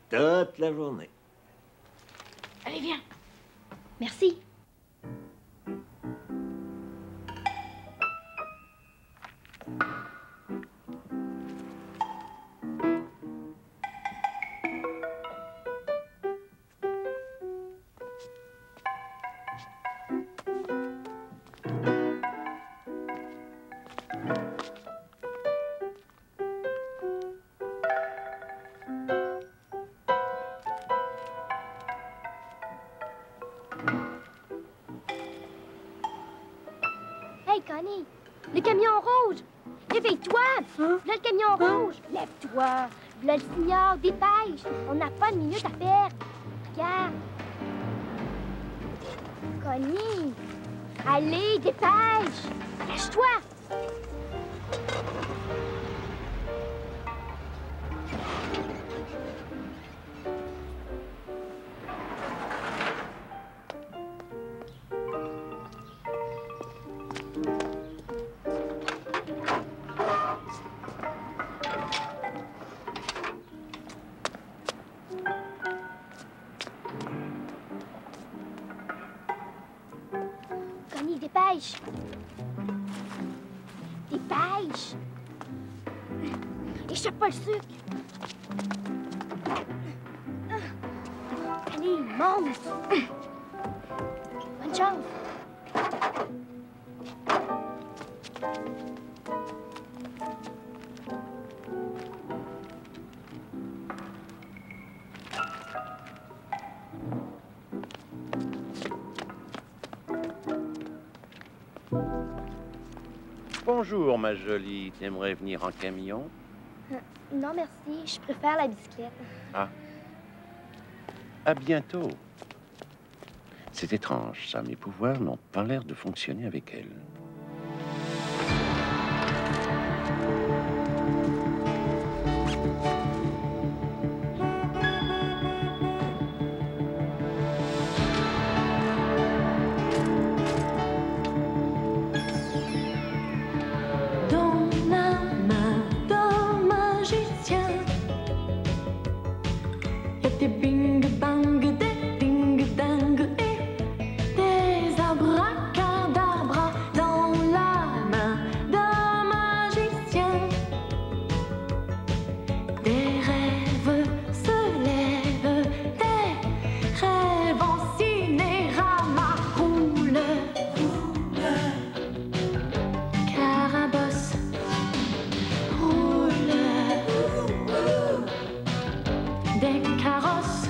toute la journée. Allez, viens. Merci. Hey, Connie, le camion rouge! Réveille-toi! Là, le camion rouge! Lève-toi! Là, le signal, dépêche! On n'a pas de minute à perdre! Regarde! Connie! Allez, dépêche! Cache-toi! Connie, dépêche! Dépêche! Échappe pas le sucre! Allez, monte! Bonne chance! Bonjour, ma jolie. T'aimerais venir en camion? Non, merci. Je préfère la bicyclette. Ah. À bientôt. C'est étrange, ça. Mes pouvoirs n'ont pas l'air de fonctionner avec elle. Des bing bang, des ding dang et des abracadabras dans la main d'un magicien. Des rêves se lèvent, des rêves en cinérama roulent, Carabosse roule, des carrosses